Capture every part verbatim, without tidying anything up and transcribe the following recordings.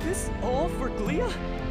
this all for Glia?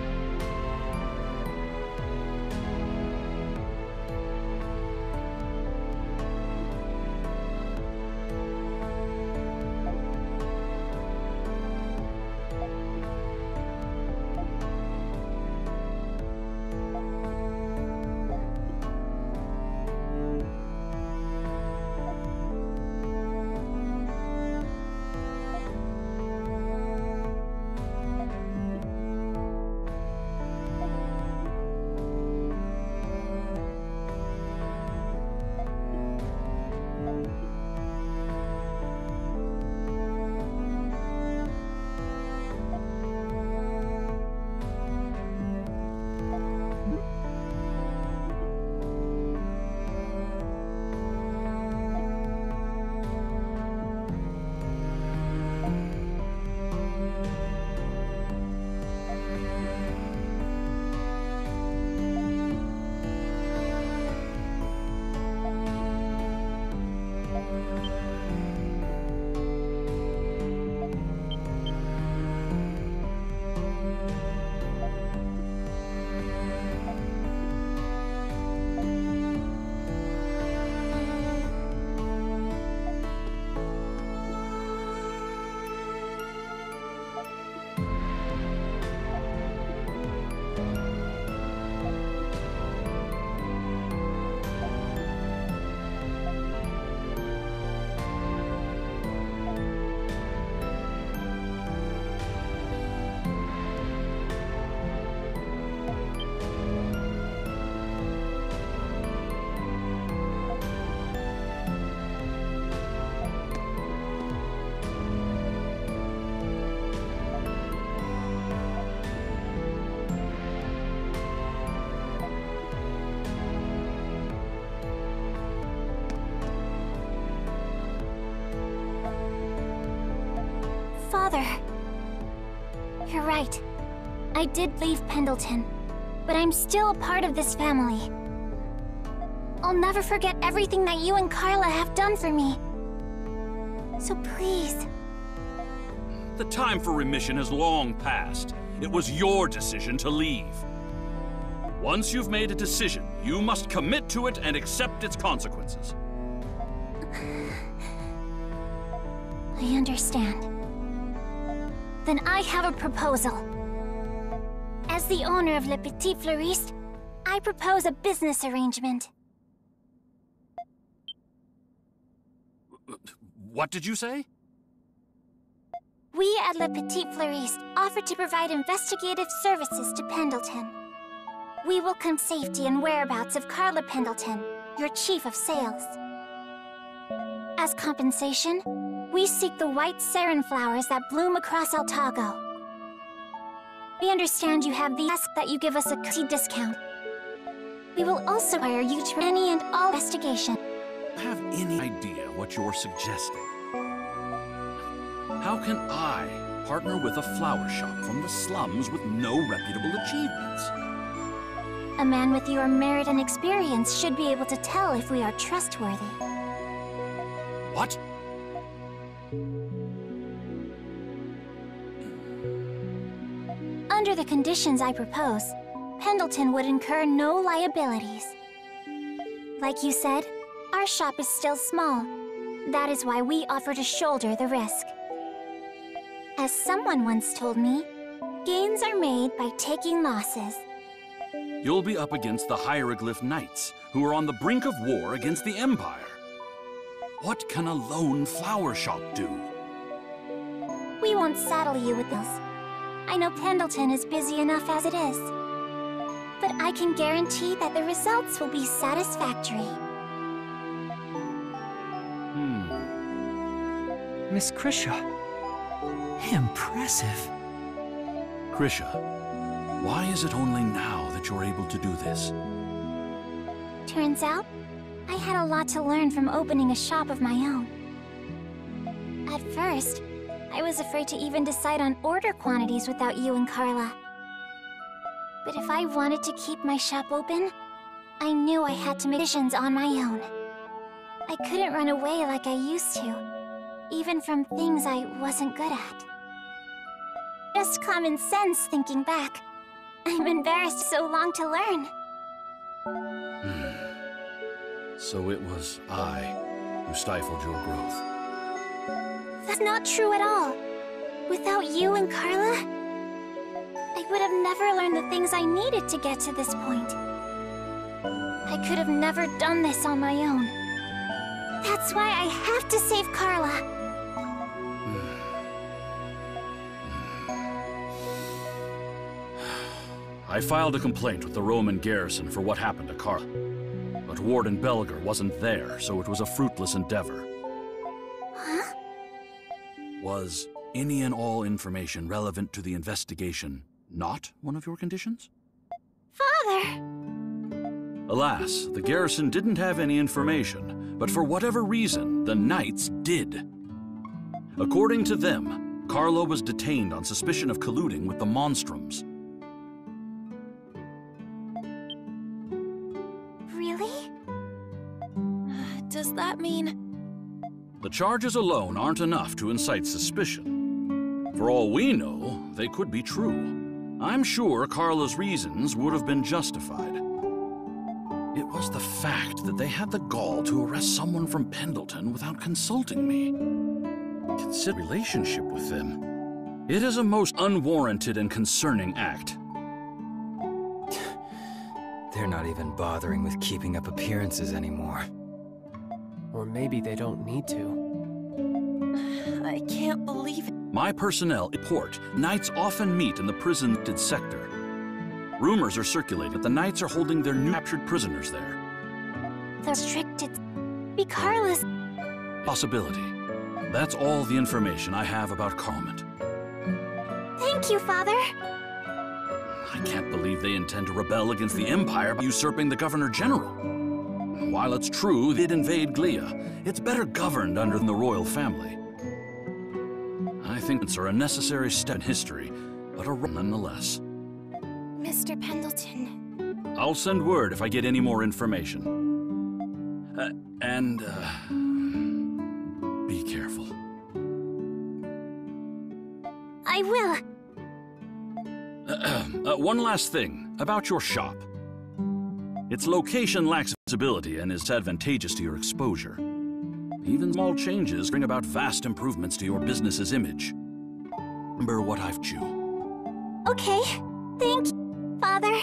Father. You're right. I did leave Pendleton, but I'm still a part of this family. I'll never forget everything that you and Carla have done for me. So please. The time for remission has long passed. It was your decision to leave. Once you've made a decision, you must commit to it and accept its consequences. I understand. Then I have a proposal. As the owner of Le Petit Fleuriste, I propose a business arrangement. What did you say? We at Le Petit Fleuriste offer to provide investigative services to Pendleton. We will confirm safety and whereabouts of Carla Pendleton, your chief of sales. As compensation, we seek the white sarin flowers that bloom across Altago. We understand you have the ask that you give us a key discount. We will also hire you to any and all investigation. Have any idea what you're suggesting? How can I partner with a flower shop from the slums with no reputable achievements? A man with your merit and experience should be able to tell if we are trustworthy. What? Under the conditions I propose, Pendleton would incur no liabilities. Like you said, our shop is still small. That is why we offer to shoulder the risk. As someone once told me, gains are made by taking losses. You'll be up against the Hieroglyph Knights, who are on the brink of war against the Empire. What can a lone flower shop do? We won't saddle you with this. I know Pendleton is busy enough as it is. But I can guarantee that the results will be satisfactory. Hmm. Miss Krisha. Impressive. Krisha, why is it only now that you're able to do this? Turns out, I had a lot to learn from opening a shop of my own. At first, I was afraid to even decide on order quantities without you and Carla. But if I wanted to keep my shop open, I knew I had to make decisions on my own. I couldn't run away like I used to, even from things I wasn't good at. just common sense thinking back. I'm embarrassed so long to learn. So it was I who stifled your growth. That's not true at all. Without you and Carla, I would have never learned the things I needed to get to this point. I could have never done this on my own. That's why I have to save Carla. I filed a complaint with the Roman garrison for what happened to Carla. But Warden Belger wasn't there, so it was a fruitless endeavor. Huh? Was any and all information relevant to the investigation not one of your conditions? Father! Alas, the garrison didn't have any information, but for whatever reason, the Knights did. According to them, Carla was detained on suspicion of colluding with the Monstroms. Really? Does that mean... The charges alone aren't enough to incite suspicion. For all we know, they could be true. I'm sure Carla's reasons would have been justified. It was the fact that they had the gall to arrest someone from Pendleton without consulting me. Consider relationship with them. It is a most unwarranted and concerning act. They're not even bothering with keeping up appearances anymore. Or maybe they don't need to. I can't believe it. My personnel report Knights often meet in the prison-did sector. Rumors are circulating that the Knights are holding their new captured prisoners there. The restricted... Be Carla's... Possibility. That's all the information I have about Carlmont. Thank you, Father. I can't believe they intend to rebel against the Empire by usurping the Governor General. While it's true they'd invade Glia, it's better governed under the royal family. I think it's a necessary step in history, but a run nonetheless. Mister Pendleton. I'll send word if I get any more information. Uh, and, uh, be careful. I will. Uh, uh, one last thing about your shop. Its location lacks visibility and is advantageous to your exposure. Even small changes bring about vast improvements to your business's image. Remember what I've chew. Okay. Thank you, Father.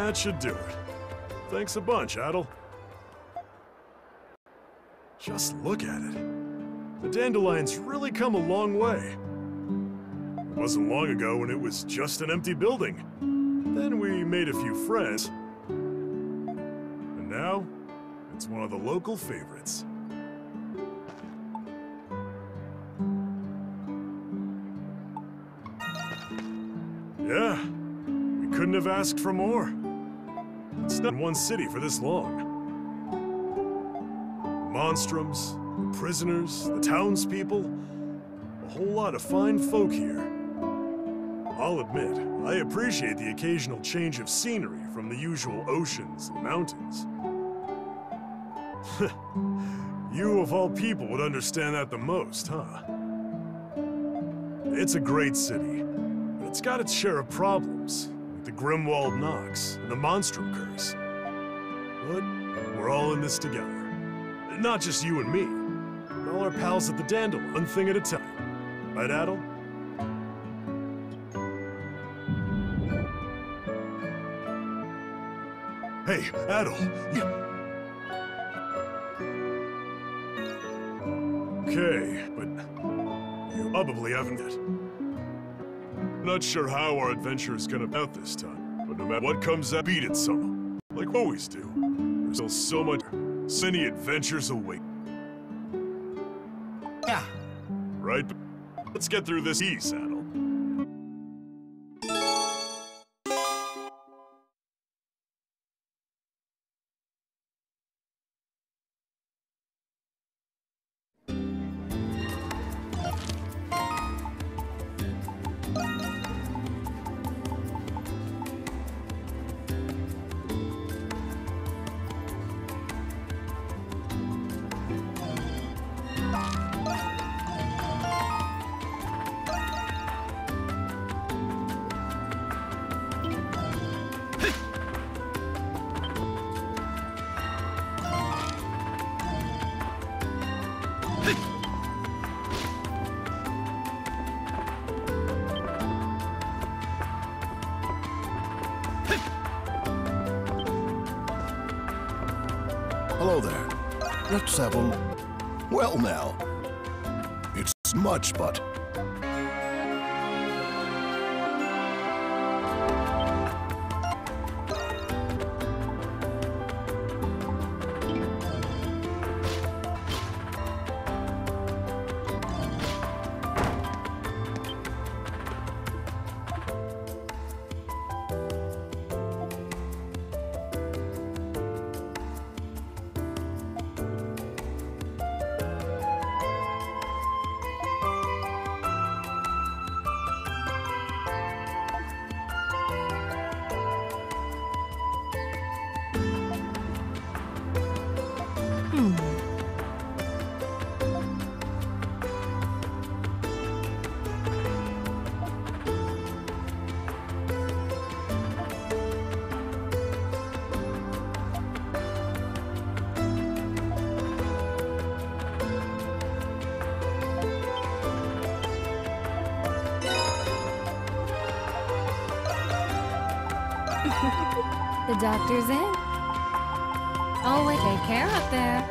That should do it. Thanks a bunch, Adel. Just look at it. The Dandelion's really come a long way. It wasn't long ago when it was just an empty building. Then we made a few friends. And now, it's one of the local favorites. Yeah, we couldn't have asked for more. It's not in one city for this long. The Monstroms, the prisoners, the townspeople, a whole lot of fine folk here. I'll admit, I appreciate the occasional change of scenery from the usual oceans and mountains. You of all people would understand that the most, huh? It's a great city, but it's got its share of problems, like the Grimwald Nox and the Monstrum Curse. But we're all in this together. Not just you and me, but all our pals at the Dandelion, one thing at a time. Right, Adel? Hey, Adel, you... Okay, but you probably haven't yet. Not sure how our adventure is gonna be out this time, but no matter what comes out, beat it some. Like we always do. There's still so much, so many adventures await. Yeah. Right? But let's get through this ease, Adel. Hello there. Let's have a... Well now. It's much, but... The doctor's in. Oh, wait, take care up there.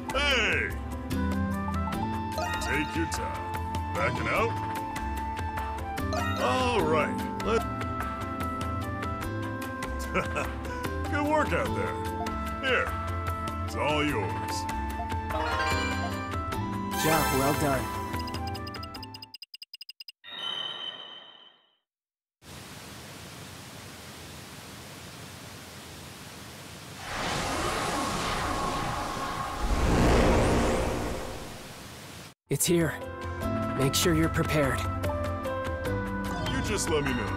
Hey! Take your time. Backing out? All right. Let... Good work out there. Here. It's all yours. Job well done. It's here. Make sure you're prepared. You just let me know.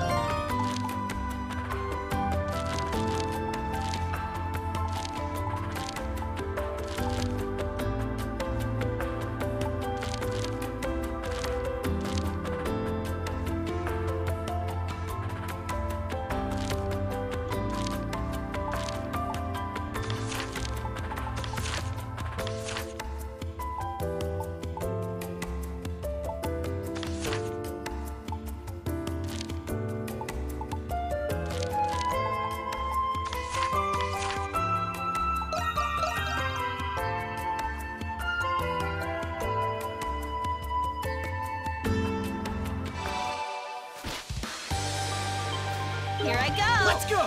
Here I go! Let's go!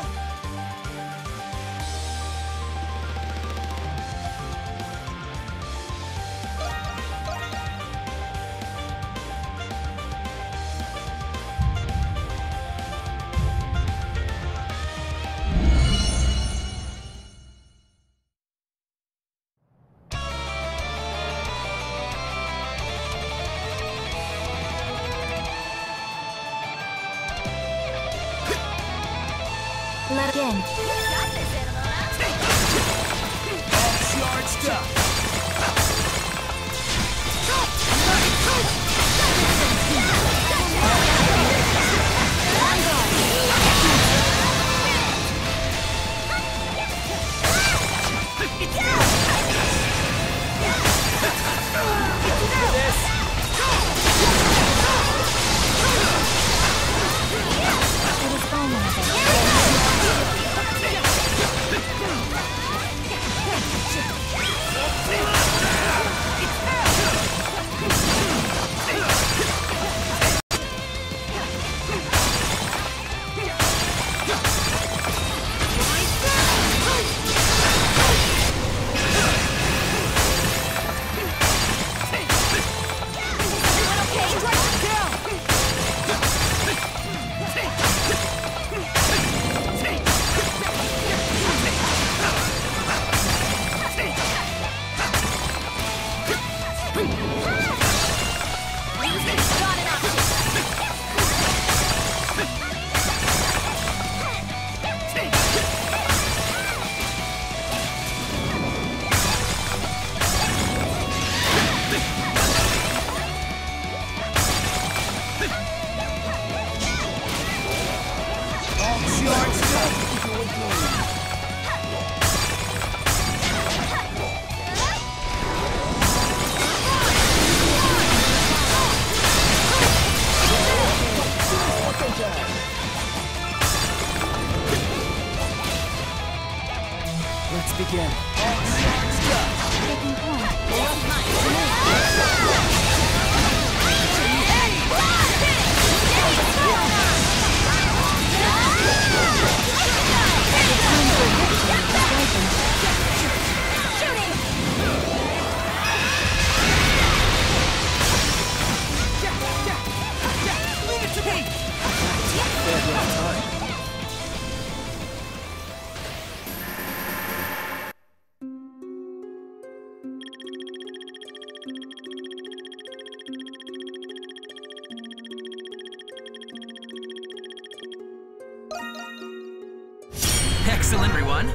Let again. Charged up! Let's begin. Taking point. Excellent, everyone.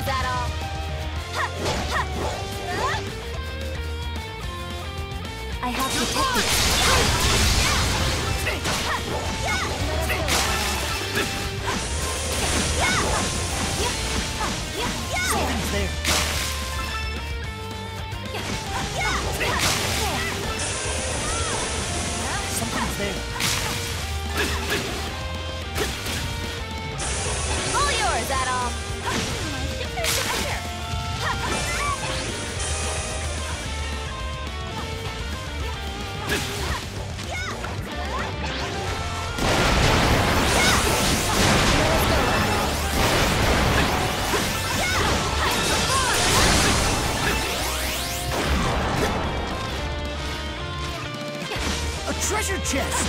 that all? I have detected. Something's there. Something's there. All yours, that all. I think there's some here. A treasure chest!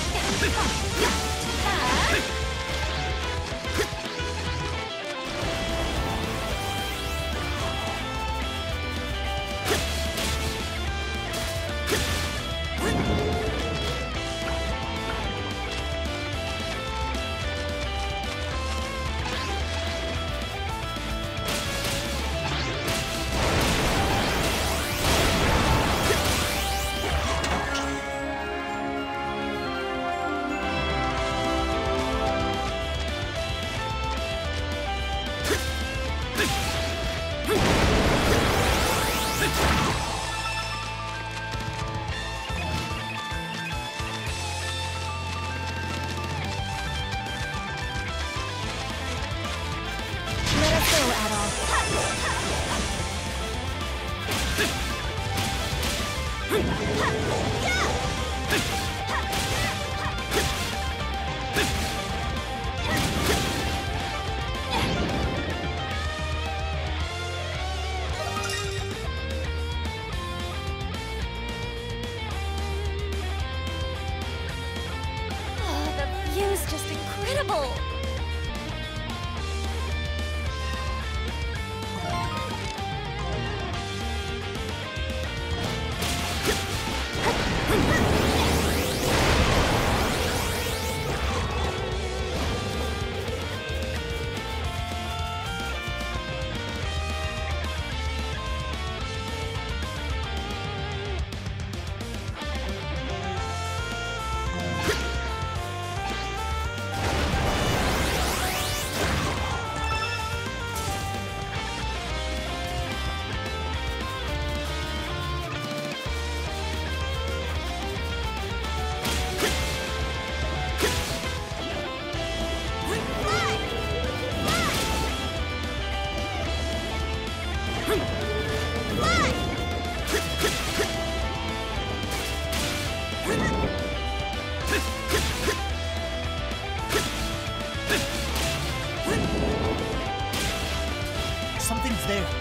Something's there.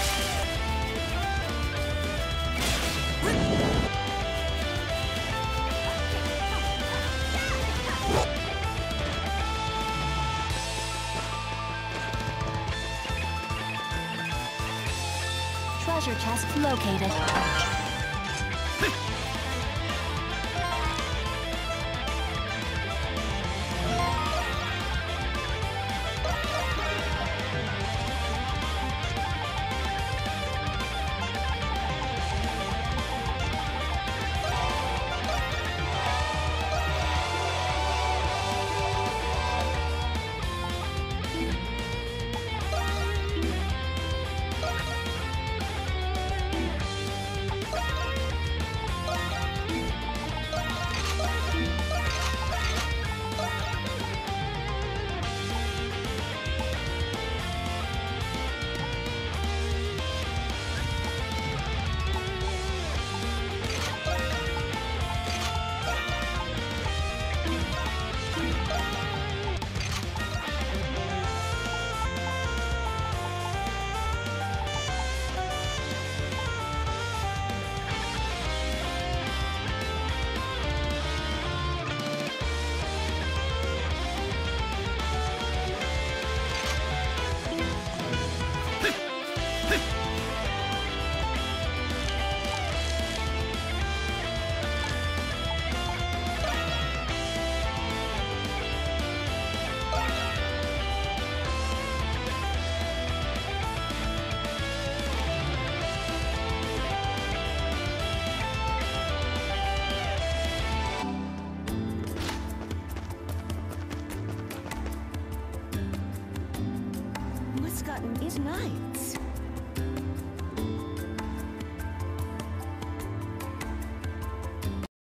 Treasure chest located. button is nice.